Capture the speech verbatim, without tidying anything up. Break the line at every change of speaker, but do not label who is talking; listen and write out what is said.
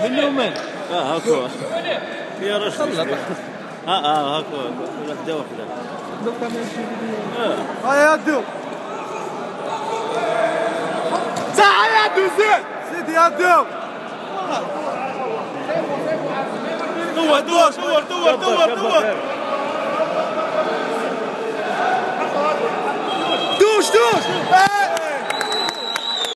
من ومن؟
اه هاكو يا رشد. اه اه هاكو وحده وحده.
اه يا دو ساعة يا دو زيد زيد يا دو. دور دور دور دور دور دور